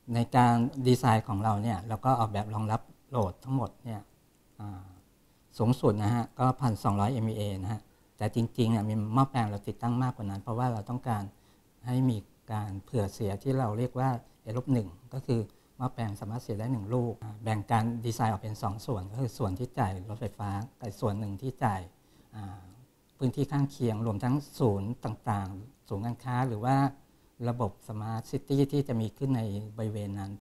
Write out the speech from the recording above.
ในการดีไซน์ของเราเนี่ยเราก็ออกแบบรองรับโหลดทั้งหมดเนี่ยสูงสุดนะฮะก็ 1,200 MVA นะฮะแต่จริงๆมีหม้อแปลงเราติดตั้งมากกว่านั้นเพราะว่าเราต้องการให้มีการเผื่อเสียที่เราเรียกว่า L-1 ก็คือหม้อแปลงสามารถเสียได้1ลูกแบ่งการดีไซน์ออกเป็น2ส่วนก็คือส่วนที่จ่ายรถไฟฟ้ากับส่วนหนึ่งที่จ่ายพื้นที่ข้างเคียงรวมทั้งศูนย์ต่างๆศูนย์การค้าหรือว่าระบบสมาร์ทซิตี้ที่จะมีขึ้นในบริเวณนั้น